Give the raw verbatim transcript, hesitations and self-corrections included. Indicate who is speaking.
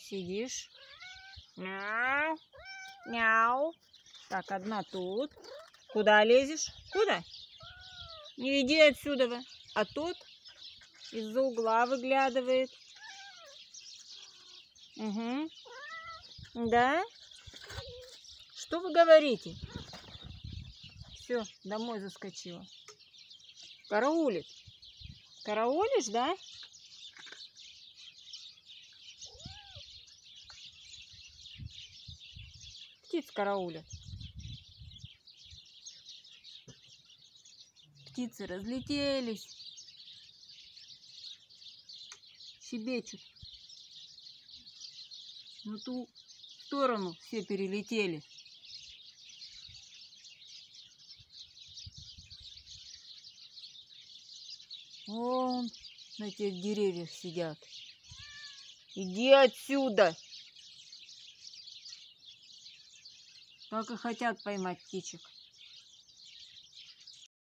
Speaker 1: Сидишь. Мяу. Мяу. Так, одна тут. Куда лезешь? Куда? Не иди отсюда. А тот из-за угла выглядывает. Угу. Да? Что вы говорите? Все, домой заскочила. Караулит. Караулишь, да? Птиц караулят. Птицы разлетелись. Щебечут. На ту сторону все перелетели. Вон на тех деревьях сидят. Иди отсюда! Так и хотят поймать птичек.